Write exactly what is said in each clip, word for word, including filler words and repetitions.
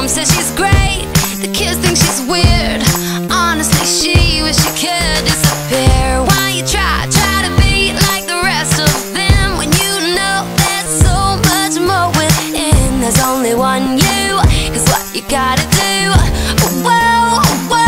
mom says she's great, the kids think she's weird. Honestly, she wish she could disappear. Why you try, try to be like the rest of them, when you know there's so much more within. There's only one you, is what you gotta do. Whoa, whoa.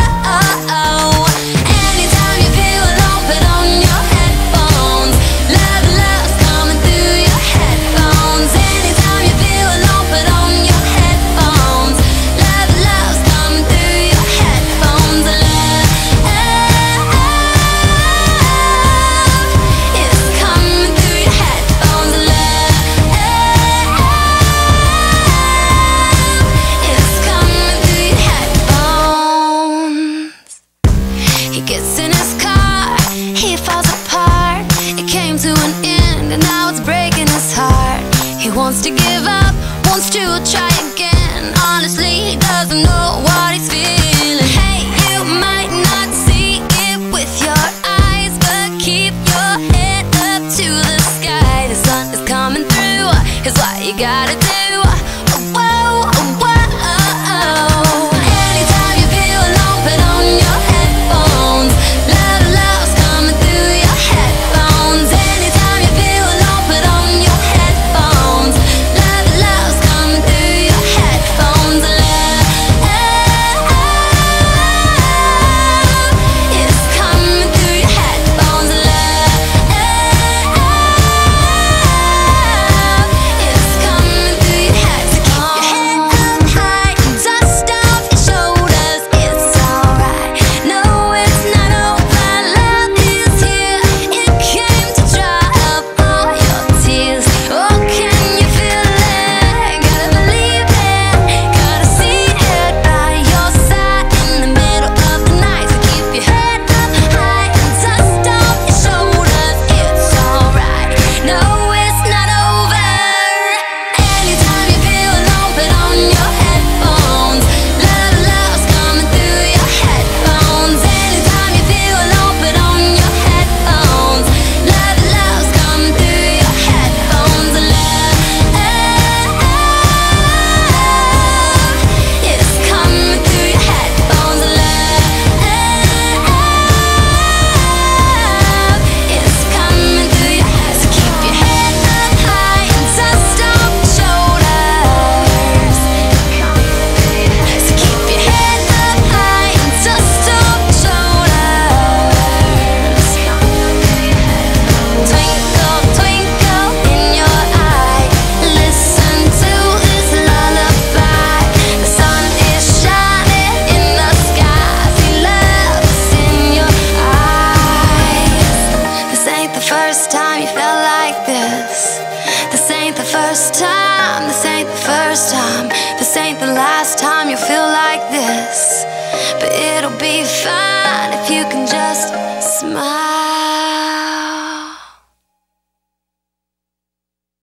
Anytime you feel alone, put on your headphones. Love, love's coming through your headphones. Anytime you feel alone, put on your headphones. Love, love's coming through your headphones. Love is coming through your headphones. Love is coming through your headphones. He gets in his car, he falls apart. It came to an end and now it's breaking his heart. He wants to give up, wants to try again. Honestly, he doesn't know what he's feeling. Hey, you might not see it with your eyes, but keep your head up to the sky. The sun is coming through, is what you gotta do. Whoa, whoa. Anytime you feel alone, put on your headphones. Love, love's coming through your headphones. Anytime you feel alone, put on your headphones. Love, love's coming through your headphones. Love is coming through your headphones. Love is coming through your head. So keep your head up high and dust off your shoulders. It's alright, no, it's not over. Love is here, it came to dry up all your tears. Oh, can you feel it? Gotta believe it, gotta see it by your side in the middle of the night. So keep your head up high and dust off your shoulders. It's alright, no, it's not over. Anytime you feel alone, put on your headphones. Love, love's coming through your headphones. Anytime you feel alone, put on your headphones. Love, love's coming through your headphones. Love is coming through your headphones. Love is coming through your head. So keep your head up high and dust off your shoulders. So keep your head up high and dust off your shoulders. Twinkle, twinkle in your eye, listen to this lullaby. The sun is shining in the sky, see love is in your eyes. This ain't the first time you felt like this. This ain't the first time, this ain't the first time. This ain't the last time you'll feel like this. But it'll be fine.